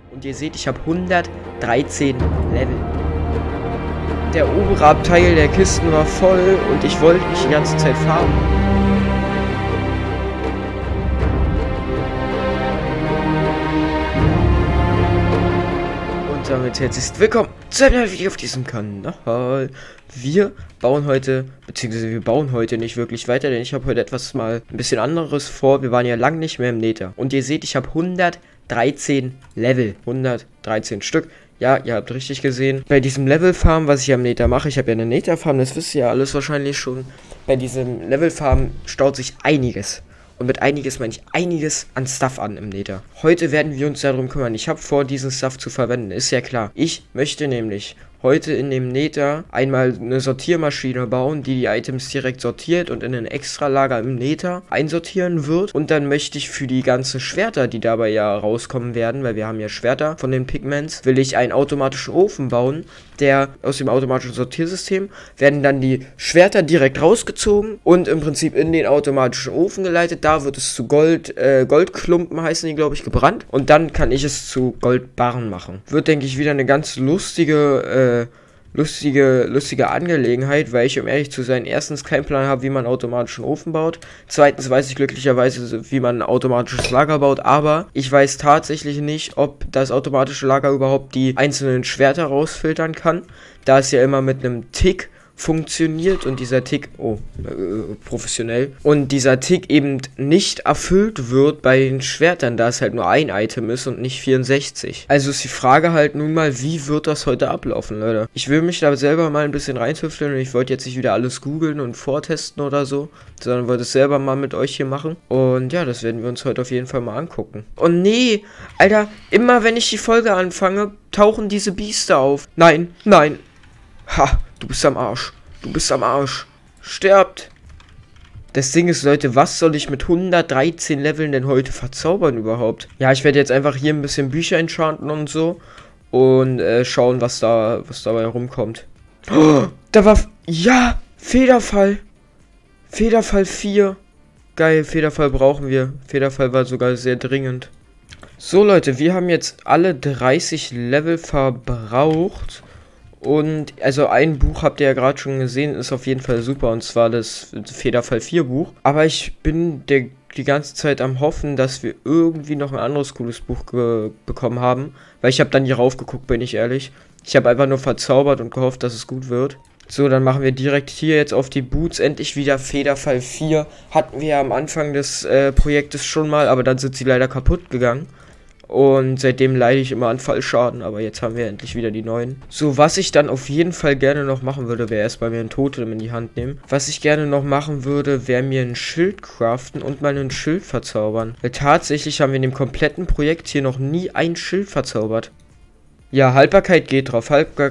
Und ihr seht, ich habe 113 Level. Der obere Abteil der Kisten war voll und ich wollte nicht die ganze Zeit farmen. Und damit herzlich willkommen zu einem neuen Video auf diesem Kanal. Wir bauen heute, beziehungsweise wir bauen heute nicht wirklich weiter, denn ich habe heute etwas mal ein bisschen anderes vor. Wir waren ja lang nicht mehr im Nether. Und ihr seht, ich habe 113 Level. 113 Stück. Ja, ihr habt richtig gesehen. Bei diesem Level-Farm, was ich am Nether mache, ich habe ja eine Nether-Farm, das wisst ihr ja alles wahrscheinlich schon. Bei diesem Level-Farm staut sich einiges. Und mit einiges meine ich einiges an Stuff an im Nether. Heute werden wir uns darum kümmern. Ich habe vor, diesen Stuff zu verwenden. Ist ja klar. Ich möchte nämlich heute in dem Nether einmal eine Sortiermaschine bauen, die Items direkt sortiert und in ein Extra-Lager im Nether einsortieren wird. Und dann möchte ich für die ganzen Schwerter, die dabei ja rauskommen werden, weil wir haben ja Schwerter von den Pigments, will ich einen automatischen Ofen bauen, der aus dem automatischen Sortiersystem werden dann die Schwerter direkt rausgezogen und im Prinzip in den automatischen Ofen geleitet. Da wird es zu Goldklumpen heißen die, glaube ich, gebrannt. Und dann kann ich es zu Goldbarren machen. Wird, denke ich, wieder eine ganz lustige Angelegenheit, weil ich, um ehrlich zu sein, erstens keinen Plan habe, wie man einen automatischen Ofen baut. Zweitens weiß ich glücklicherweise, wie man ein automatisches Lager baut, aber ich weiß tatsächlich nicht, ob das automatische Lager überhaupt die einzelnen Schwerter rausfiltern kann, da es ja immer mit einem Tick funktioniert und dieser Tick, professionell, und dieser Tick eben nicht erfüllt wird bei den Schwertern, da es halt nur ein Item ist und nicht 64. Also ist die Frage halt nun mal, wie wird das heute ablaufen, Leute? Ich will mich da selber mal ein bisschen reintüfteln und ich wollte jetzt nicht wieder alles googeln und vortesten oder so, sondern wollte es selber mal mit euch hier machen. Und ja, das werden wir uns heute auf jeden Fall mal angucken. Und nee, Alter, immer wenn ich die Folge anfange, tauchen diese Biester auf. Nein, nein. Ha, du bist am Arsch. Du bist am Arsch. Sterbt. Das Ding ist, Leute, was soll ich mit 113 Leveln denn heute verzaubern überhaupt? Ja, ich werde jetzt einfach hier ein bisschen Bücher enchanten und so. Und schauen, was dabei rumkommt. Oh, da war... Ja, Federfall. Federfall 4. Geil, Federfall brauchen wir. Federfall war sogar sehr dringend. So, Leute, wir haben jetzt alle 30 Level verbraucht. Und, also ein Buch habt ihr ja gerade schon gesehen, ist auf jeden Fall super, und zwar das Federfall 4 Buch. Aber ich bin die ganze Zeit am Hoffen, dass wir irgendwie noch ein anderes cooles Buch bekommen haben. Weil ich habe dann hier raufgeguckt, bin ich ehrlich. Ich habe einfach nur verzaubert und gehofft, dass es gut wird. So, dann machen wir direkt hier jetzt auf die Boots endlich wieder Federfall 4. Hatten wir ja am Anfang des Projektes schon mal, aber dann sind sie leider kaputt gegangen. Und seitdem leide ich immer an Fallschaden, aber jetzt haben wir endlich wieder die neuen. So, was ich dann auf jeden Fall gerne noch machen würde, wäre erstmal mir ein Totem in die Hand nehmen. Was ich gerne noch machen würde, wäre mir ein Schild craften und mal ein Schild verzaubern. Weil tatsächlich haben wir in dem kompletten Projekt hier noch nie ein Schild verzaubert. Ja, Haltbarkeit geht drauf.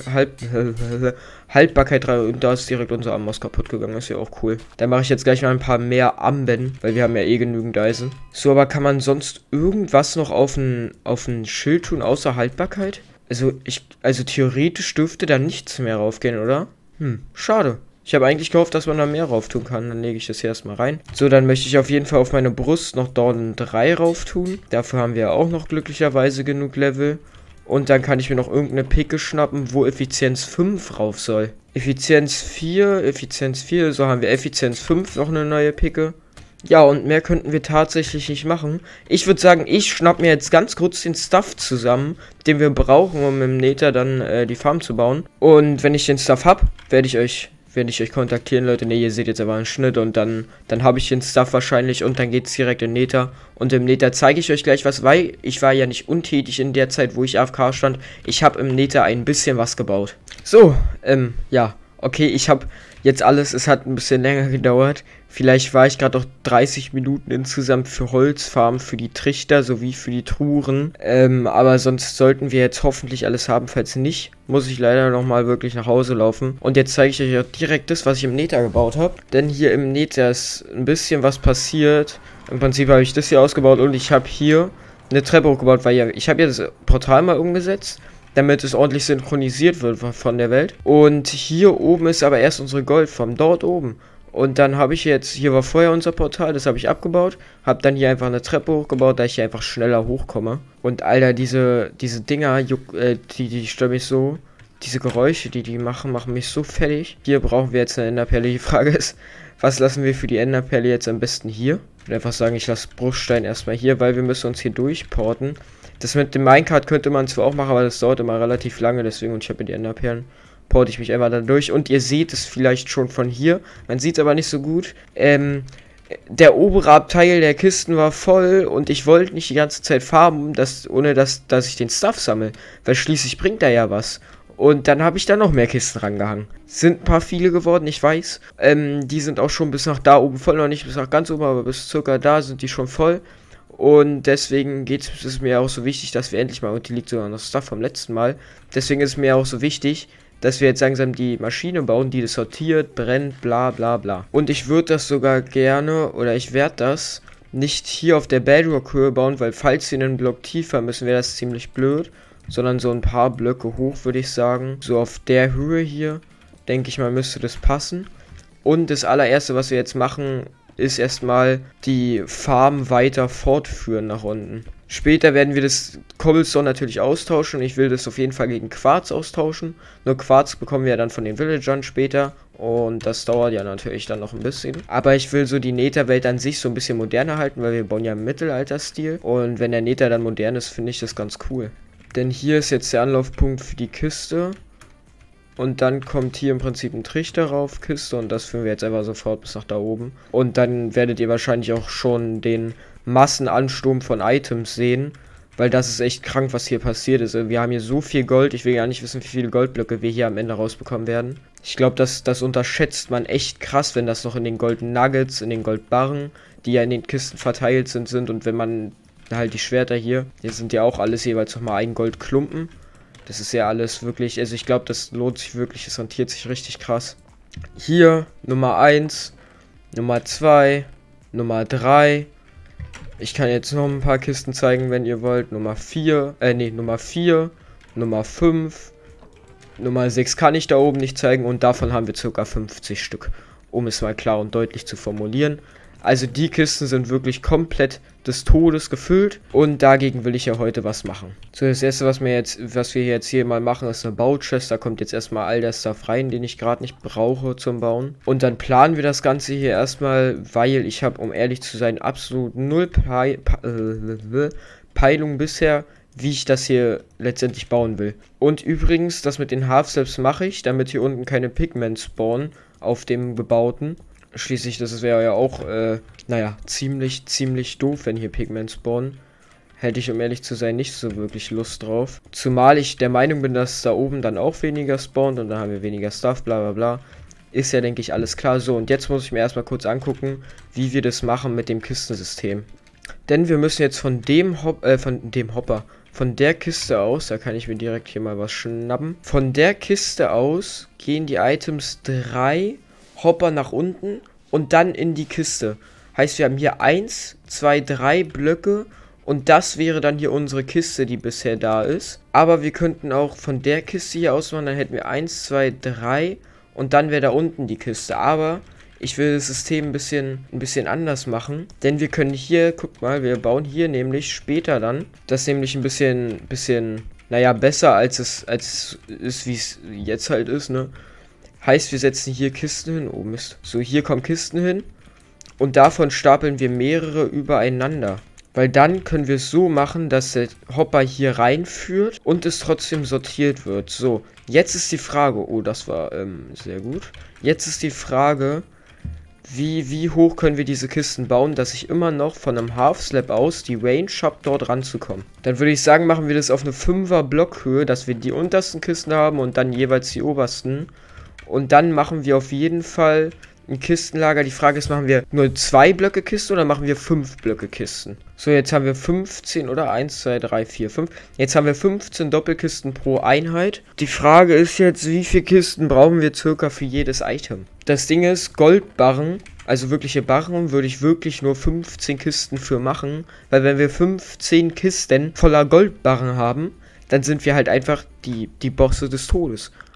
Haltbarkeit 3 und da ist direkt unser Amboss kaputt gegangen. Ist ja auch cool. Dann mache ich jetzt gleich mal ein paar mehr Amben, weil wir haben ja eh genügend Eisen. So, aber kann man sonst irgendwas noch auf ein Schild tun, außer Haltbarkeit? Also theoretisch dürfte da nichts mehr raufgehen, oder? Schade. Ich habe eigentlich gehofft, dass man da mehr rauf tun kann. Dann lege ich das hier erstmal rein. So, dann möchte ich auf jeden Fall auf meine Brust noch Dornen 3 rauf tun. Dafür haben wir auch noch glücklicherweise genug Level. Und dann kann ich mir noch irgendeine Picke schnappen, wo Effizienz 5 rauf soll. Effizienz 4, so haben wir Effizienz 5, noch eine neue Picke. Ja, und mehr könnten wir tatsächlich nicht machen. Ich würde sagen, ich schnapp mir jetzt ganz kurz den Stuff zusammen, den wir brauchen, um im Nether dann die Farm zu bauen. Und wenn ich den Stuff habe, werde ich euch kontaktieren, Leute. Ne, ihr seht jetzt aber einen Schnitt und dann habe ich den Stuff wahrscheinlich und dann geht es direkt in Nether. Und im Nether zeige ich euch gleich was, weil ich war ja nicht untätig in der Zeit, wo ich AFK stand. Ich habe im Nether ein bisschen was gebaut. So, ja, okay, ich habe jetzt alles, es hat ein bisschen länger gedauert. Vielleicht war ich gerade noch 30 Minuten insgesamt für Holzfarmen, für die Trichter sowie für die Truhen. Aber sonst sollten wir jetzt hoffentlich alles haben. Falls nicht, muss ich leider nochmal wirklich nach Hause laufen. Und jetzt zeige ich euch auch direkt das, was ich im Nether gebaut habe. Denn hier im Nether ist ein bisschen was passiert. Im Prinzip habe ich das hier ausgebaut und ich habe hier eine Treppe hochgebaut, weil ja, ich habe ja das Portal mal umgesetzt, damit es ordentlich synchronisiert wird von der Welt. Und hier oben ist aber erst unsere Goldfarm, dort oben. Und dann habe ich jetzt, hier war vorher unser Portal, das habe ich abgebaut, habe dann hier einfach eine Treppe hochgebaut, da ich hier einfach schneller hochkomme. Und Alter, diese Dinger, die stören mich so, diese Geräusche, die machen mich so fertig. Hier brauchen wir jetzt eine Enderperle. Die Frage ist, was lassen wir für die Enderperle jetzt am besten hier? Ich würde einfach sagen, ich lasse Bruchstein erstmal hier, weil wir müssen uns hier durchporten. Das mit dem Minecart könnte man zwar auch machen, aber das dauert immer relativ lange, deswegen, und ich habe hier die Enderperlen, porte ich mich einfach da durch. Und ihr seht es vielleicht schon von hier, man sieht es aber nicht so gut. Der obere Abteil der Kisten war voll und ich wollte nicht die ganze Zeit farmen, ohne dass ich den Stuff sammle, weil schließlich bringt er ja was. Und dann habe ich da noch mehr Kisten rangehangen. Sind ein paar viele geworden, ich weiß. Die sind auch schon bis nach da oben voll, noch nicht bis nach ganz oben, aber bis circa da sind die schon voll. Und deswegen ist es mir auch so wichtig, dass wir endlich mal, und die liegt sogar noch Stuff vom letzten Mal, deswegen ist es mir auch so wichtig, dass wir jetzt langsam die Maschine bauen, die das sortiert, brennt, bla bla bla. Und ich würde das sogar gerne, oder ich werde das nicht hier auf der Bedrock-Höhe bauen, weil falls wir einen Block tiefer müssen, wäre das ziemlich blöd. Sondern so ein paar Blöcke hoch, würde ich sagen. So auf der Höhe hier, denke ich mal, müsste das passen. Und das allererste, was wir jetzt machen, ist erstmal die Farm weiter fortführen nach unten. Später werden wir das Cobblestone natürlich austauschen. Und ich will das auf jeden Fall gegen Quarz austauschen. Nur Quarz bekommen wir ja dann von den Villagern später. Und das dauert ja natürlich dann noch ein bisschen. Aber ich will so die Nether-Welt an sich so ein bisschen moderner halten, weil wir bauen ja im Mittelalter-Stil. Und wenn der Nether dann modern ist, finde ich das ganz cool. Denn hier ist jetzt der Anlaufpunkt für die Kiste. Und dann kommt hier im Prinzip ein Trichter rauf, Kiste. Und das führen wir jetzt einfach sofort bis nach da oben. Und dann werdet ihr wahrscheinlich auch schon den Massenansturm von Items sehen. Weil das ist echt krank, was hier passiert ist. Wir haben hier so viel Gold. Ich will gar nicht wissen, wie viele Goldblöcke wir hier am Ende rausbekommen werden. Ich glaube, das unterschätzt man echt krass, wenn das noch in den Gold Nuggets, in den Goldbarren, die ja in den Kisten verteilt sind. Und wenn man halt die Schwerter hier sind ja auch alles jeweils nochmal ein Goldklumpen. Das ist ja alles wirklich, also ich glaube, das lohnt sich wirklich, es rentiert sich richtig krass. Hier Nummer 1, Nummer 2, Nummer 3. Ich kann jetzt noch ein paar Kisten zeigen, wenn ihr wollt. Nummer 4, Nummer 4, Nummer 5, Nummer 6 kann ich da oben nicht zeigen und davon haben wir ca. 50 Stück, um es mal klar und deutlich zu formulieren. Also die Kisten sind wirklich komplett des Todes gefüllt und dagegen will ich ja heute was machen. So, das erste, was wir jetzt hier mal machen, ist eine Bauchest. Da kommt jetzt erstmal all der Stuff rein, den ich gerade nicht brauche zum Bauen. Und dann planen wir das Ganze hier erstmal, weil ich habe, um ehrlich zu sein, absolut null Peilung bisher, wie ich das hier letztendlich bauen will. Und übrigens, das mit den Half-Steps mache ich, damit hier unten keine Pigments spawnen auf dem Gebauten. Schließlich, das wäre ja auch, naja, ziemlich doof, wenn hier Pigments spawnen. Hätte ich, um ehrlich zu sein, nicht so wirklich Lust drauf. Zumal ich der Meinung bin, dass da oben dann auch weniger spawnt und dann haben wir weniger Stuff, bla bla bla. Ist ja, denke ich, alles klar. So, und jetzt muss ich mir erstmal kurz angucken, wie wir das machen mit dem Kistensystem. Denn wir müssen jetzt von der Kiste aus, da kann ich mir direkt hier mal was schnappen. Von der Kiste aus gehen die Items 3 Hopper nach unten und dann in die Kiste. Heißt, wir haben hier 1, 2, 3 Blöcke und das wäre dann hier unsere Kiste, die bisher da ist. Aber wir könnten auch von der Kiste hier aus machen, dann hätten wir 1, 2, 3 und dann wäre da unten die Kiste. Aber ich will das System ein bisschen anders machen, denn wir können hier, guckt mal, wir bauen hier nämlich später dann, das nämlich ein bisschen, naja, besser als es ist, wie es jetzt halt ist, ne? Heißt, wir setzen hier Kisten hin. Oh Mist. So, hier kommen Kisten hin. Und davon stapeln wir mehrere übereinander. Weil dann können wir es so machen, dass der Hopper hier reinführt und es trotzdem sortiert wird. So, jetzt ist die Frage. Oh, das war sehr gut. Jetzt ist die Frage, wie hoch können wir diese Kisten bauen, dass ich immer noch von einem Half-Slab aus die Range habe, dort ranzukommen. Dann würde ich sagen, machen wir das auf eine 5er Blockhöhe, dass wir die untersten Kisten haben und dann jeweils die obersten. Und dann machen wir auf jeden Fall ein Kistenlager. Die Frage ist, machen wir nur 2 Blöcke Kisten oder machen wir 5 Blöcke Kisten? So, jetzt haben wir 15 oder 1, 2, 3, 4, 5. Jetzt haben wir 15 Doppelkisten pro Einheit. Die Frage ist jetzt, wie viele Kisten brauchen wir circa für jedes Item? Das Ding ist, Goldbarren, also wirkliche Barren, würde ich wirklich nur 15 Kisten für machen. Weil wenn wir 15 Kisten voller Goldbarren haben, dann sind wir halt einfach die Bosse des Todes.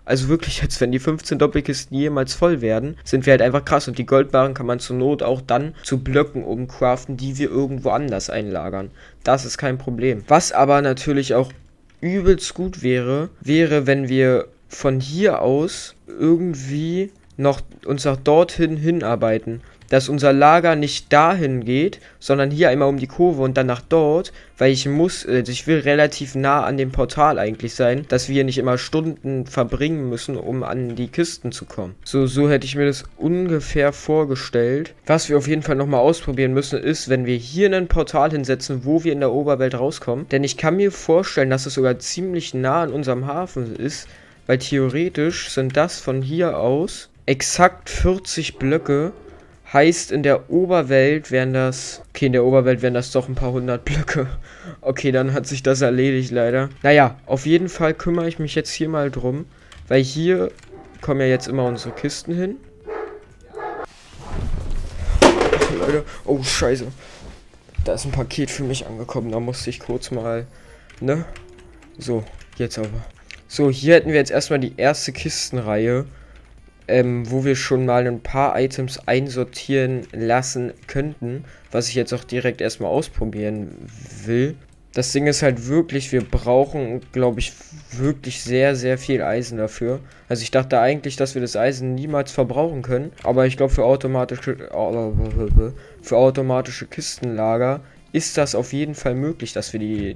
Also wirklich jetzt, wenn die 15 Doppelkisten jemals voll werden, sind wir halt einfach krass. Und die Goldbarren kann man zur Not auch dann zu Blöcken umcraften, die wir irgendwo anders einlagern. Das ist kein Problem. Was aber natürlich auch übelst gut wäre, wenn wir von hier aus irgendwie noch uns nach dorthin hinarbeiten. Dass unser Lager nicht dahin geht, sondern hier einmal um die Kurve und dann nach dort, weil ich will relativ nah an dem Portal eigentlich sein, dass wir nicht immer Stunden verbringen müssen, um an die Kisten zu kommen. So hätte ich mir das ungefähr vorgestellt. Was wir auf jeden Fall nochmal ausprobieren müssen, ist, wenn wir hier ein Portal hinsetzen, wo wir in der Oberwelt rauskommen. Denn ich kann mir vorstellen, dass es sogar ziemlich nah an unserem Hafen ist, weil theoretisch sind das von hier aus exakt 40 Blöcke. Heißt, in der Oberwelt wären das... Okay, in der Oberwelt wären das doch ein paar hundert Blöcke. Okay, dann hat sich das erledigt, leider. Naja, auf jeden Fall kümmere ich mich jetzt hier mal drum. Weil hier kommen ja jetzt immer unsere Kisten hin. Ach, Leute. Oh, scheiße. Da ist ein Paket für mich angekommen. Da musste ich kurz mal... Ne? So, jetzt aber. So, hier hätten wir jetzt erstmal die erste Kistenreihe. Wo wir schon mal ein paar Items einsortieren lassen könnten, was ich jetzt auch direkt erstmal ausprobieren will. Das Ding ist halt wirklich, wir brauchen, glaube ich, wirklich sehr, sehr viel Eisen dafür. Also ich dachte eigentlich, dass wir das Eisen niemals verbrauchen können, aber ich glaube für automatische Kistenlager ist das auf jeden Fall möglich, dass wir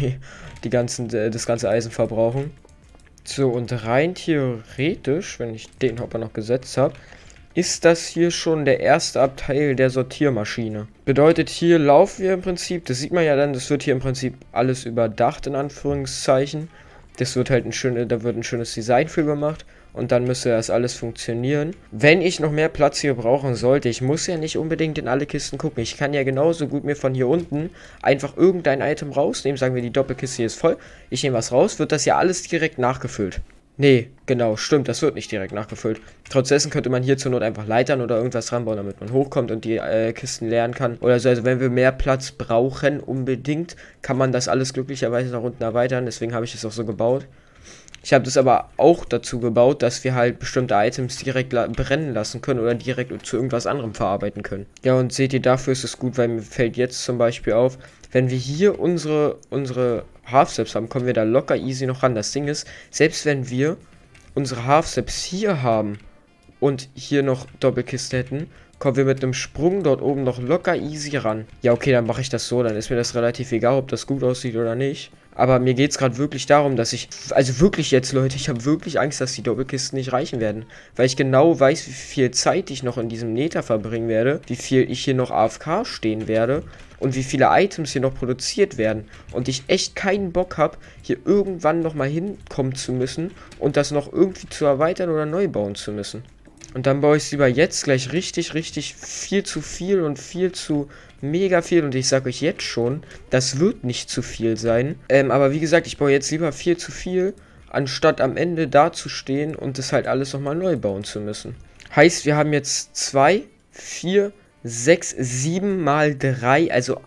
das ganze Eisen verbrauchen. So, und rein theoretisch, wenn ich den Hopper noch gesetzt habe, ist das hier schon der erste Abteil der Sortiermaschine. Bedeutet, hier laufen wir im Prinzip, das sieht man ja dann, das wird hier im Prinzip alles überdacht, in Anführungszeichen. Das wird halt da wird ein schönes Design für gemacht und dann müsste das alles funktionieren. Wenn ich noch mehr Platz hier brauchen sollte, ich muss ja nicht unbedingt in alle Kisten gucken. Ich kann ja genauso gut mir von hier unten einfach irgendein Item rausnehmen. Sagen wir, die Doppelkiste hier ist voll. Ich nehme was raus, wird das ja alles direkt nachgefüllt. Nee, genau, stimmt, das wird nicht direkt nachgefüllt. Trotz dessen könnte man hier zur Not einfach Leitern oder irgendwas ranbauen, damit man hochkommt und die Kisten leeren kann. Oder so, also wenn wir mehr Platz brauchen unbedingt, kann man das alles glücklicherweise nach unten erweitern. Deswegen habe ich es auch so gebaut. Ich habe das aber auch dazu gebaut, dass wir halt bestimmte Items direkt brennen lassen können oder direkt zu irgendwas anderem verarbeiten können. Ja, und seht ihr, dafür ist es gut, weil mir fällt jetzt zum Beispiel auf, wenn wir hier unsere Half-Steps haben, kommen wir da locker easy noch ran. Das Ding ist, selbst wenn wir unsere Half-Steps hier haben und hier noch Doppelkiste hätten, kommen wir mit einem Sprung dort oben noch locker easy ran. Ja, okay, dann mache ich das so, dann ist mir das relativ egal, ob das gut aussieht oder nicht. Aber mir geht es gerade wirklich darum, dass also wirklich jetzt, Leute, ich habe wirklich Angst, dass die Doppelkisten nicht reichen werden. Weil ich genau weiß, wie viel Zeit ich noch in diesem Nether verbringen werde, wie viel ich hier noch AFK stehen werde und wie viele Items hier noch produziert werden. Und ich echt keinen Bock habe, hier irgendwann nochmal hinkommen zu müssen und das noch irgendwie zu erweitern oder neu bauen zu müssen. Und dann baue ich es lieber jetzt gleich richtig viel zu viel und viel zu mega viel. Und ich sage euch jetzt schon, das wird nicht zu viel sein. Aber wie gesagt, ich baue jetzt lieber viel zu viel, anstatt am Ende da zu stehen und das halt alles nochmal neu bauen zu müssen. Heißt, wir haben jetzt 2, 4, 6, 7 mal 3, also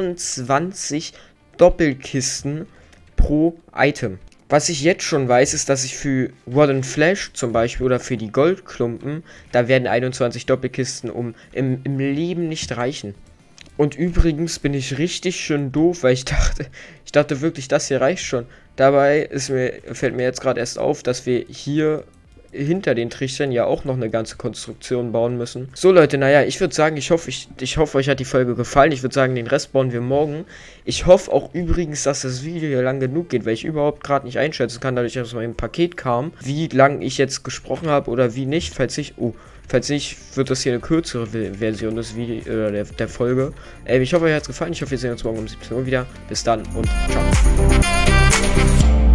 21 Doppelkisten pro Item. Was ich jetzt schon weiß, ist, dass ich für Rotten Flash zum Beispiel oder für die Goldklumpen, da werden 21 Doppelkisten im Leben nicht reichen. Und übrigens bin ich richtig schön doof, weil ich dachte wirklich, das hier reicht schon. Dabei fällt mir jetzt gerade erst auf, dass wir hier hinter den Trichtern ja auch noch eine ganze Konstruktion bauen müssen. So Leute, naja, ich würde sagen, ich hoffe, euch hat die Folge gefallen. Ich würde sagen, den Rest bauen wir morgen. Ich hoffe auch übrigens, dass das Video hier lang genug geht, weil ich überhaupt gerade nicht einschätzen kann, dadurch, dass mein Paket kam, wie lang ich jetzt gesprochen habe oder wie nicht. Falls nicht, wird das hier eine kürzere Version des Videos der Folge. Ich hoffe, euch hat es gefallen. Ich hoffe, wir sehen uns morgen um 17 Uhr wieder. Bis dann und ciao.